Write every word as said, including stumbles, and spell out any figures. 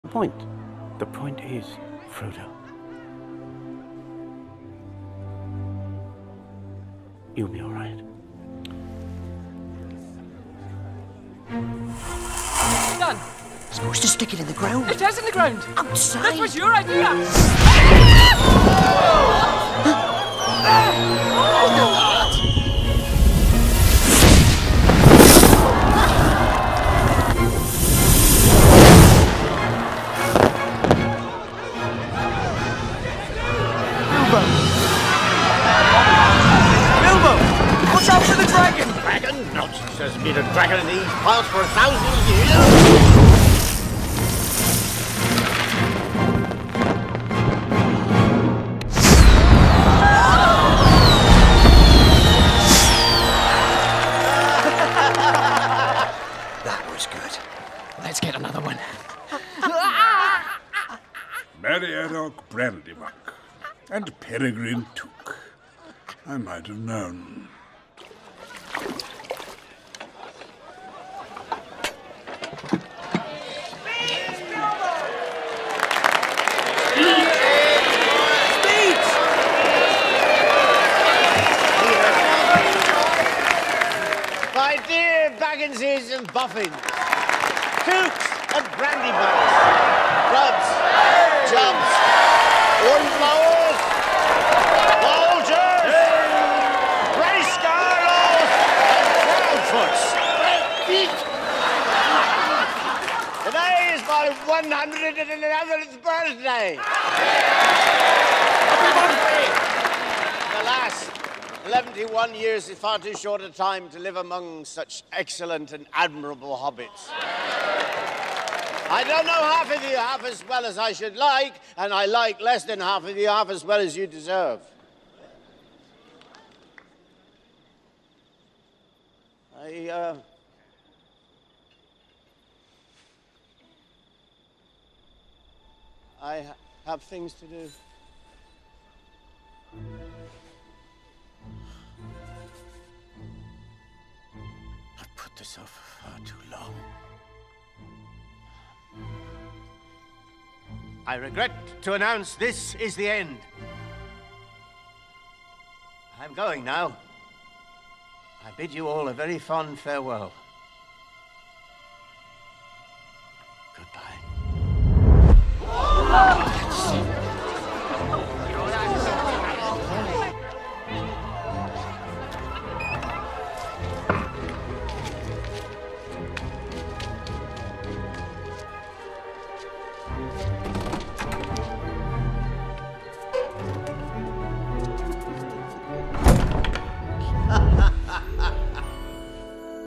The point. The point is, Frodo, you'll be all right. Done. Supposed to stick it in the ground. It is in the ground. Outside. That was your idea. Bilbo! Watch out for the dragon! Dragon? Nonsense. There's been a dragon in these parts for a thousand years. That was good. Let's get another one. Merry Brandybuck and Peregrine Took. I might have known. My dear Bagginses and Boffins, Tooks and Brandybucks, Clubs, Jumps, Windblowers, Bulgers, Grey Scarlows, and Proudfoots. Today is my one hundred eleventh birthday. Alas, eleven-one years is far too short a time to live among such excellent and admirable hobbits. I don't know half of you half as well as I should like, and I like less than half of you half as well as you deserve. I, uh... I ha have things to do. I've put this off for far too long. I regret to announce this is the end. I'm going now. I bid you all a very fond farewell.